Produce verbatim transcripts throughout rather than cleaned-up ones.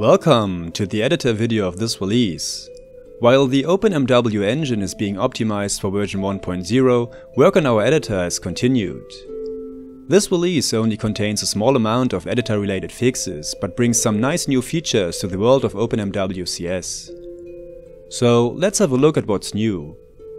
Welcome to the editor video of this release. While the OpenMW engine is being optimized for version one point zero, work on our editor has continued. This release only contains a small amount of editor-related fixes, but brings some nice new features to the world of OpenMW C S. So let's have a look at what's new.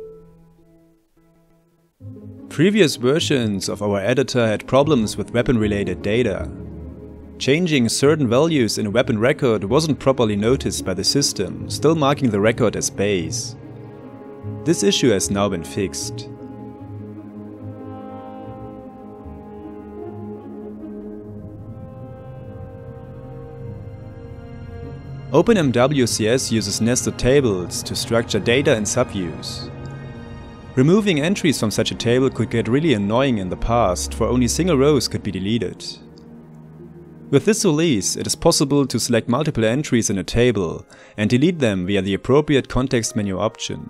Previous versions of our editor had problems with weapon-related data. Changing certain values in a weapon record wasn't properly noticed by the system, still marking the record as base. This issue has now been fixed. OpenMW C S uses nested tables to structure data in subviews. Removing entries from such a table could get really annoying in the past, for only single rows could be deleted. With this release, it is possible to select multiple entries in a table and delete them via the appropriate context menu option.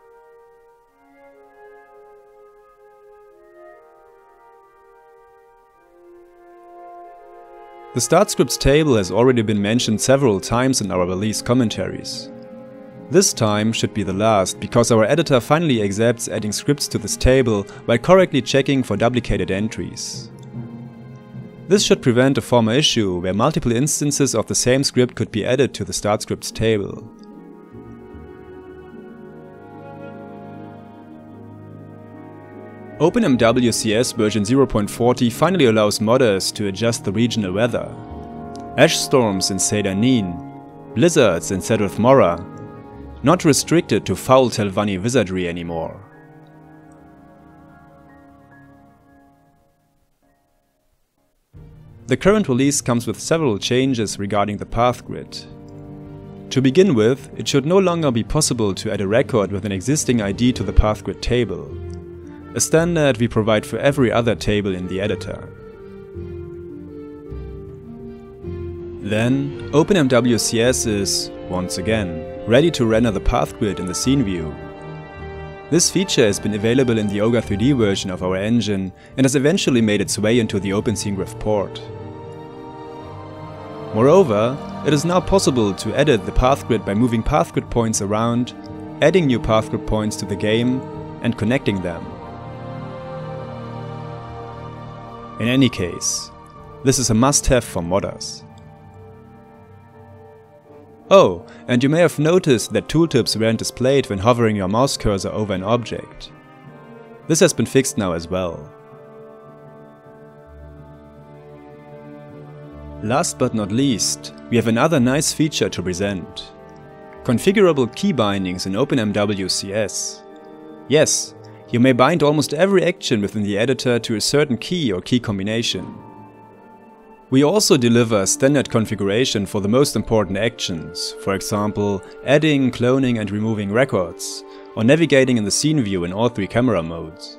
The start scripts table has already been mentioned several times in our release commentaries. This time should be the last, because our editor finally accepts adding scripts to this table while correctly checking for duplicated entries. This should prevent a former issue where multiple instances of the same script could be added to the start scripts table. OpenMW C S version zero point forty finally allows modders to adjust the regional weather. Ash storms in Seydanin, blizzards in Sedrith Mora, not restricted to foul Telvanni wizardry anymore. The current release comes with several changes regarding the path grid. To begin with, it should no longer be possible to add a record with an existing I D to the path grid table, a standard we provide for every other table in the editor. Then, OpenMW C S is, once again, ready to render the path grid in the scene view. This feature has been available in the Ogre three D version of our engine and has eventually made its way into the OpenSceneGriff port. Moreover, it is now possible to edit the path grid by moving path grid points around, adding new path grid points to the game, and connecting them. In any case, this is a must-have for modders. Oh, and you may have noticed that tooltips weren't displayed when hovering your mouse cursor over an object. This has been fixed now as well. Last but not least, we have another nice feature to present. Configurable key bindings in OpenMW C S. Yes, you may bind almost every action within the editor to a certain key or key combination. We also deliver a standard configuration for the most important actions, for example, adding, cloning and removing records, or navigating in the scene view in all three camera modes.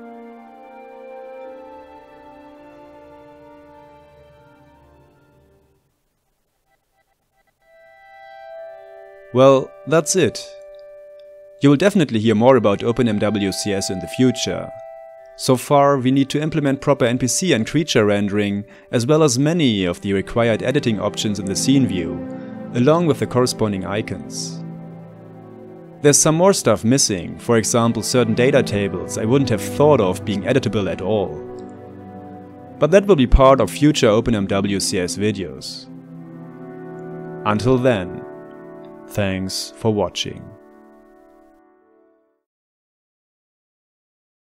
Well, that's it. You will definitely hear more about OpenMW C S in the future. So far, we need to implement proper N P C and creature rendering, as well as many of the required editing options in the scene view, along with the corresponding icons. There's some more stuff missing, for example certain data tables I wouldn't have thought of being editable at all. But that will be part of future OpenMW C S videos. Until then, thanks for watching.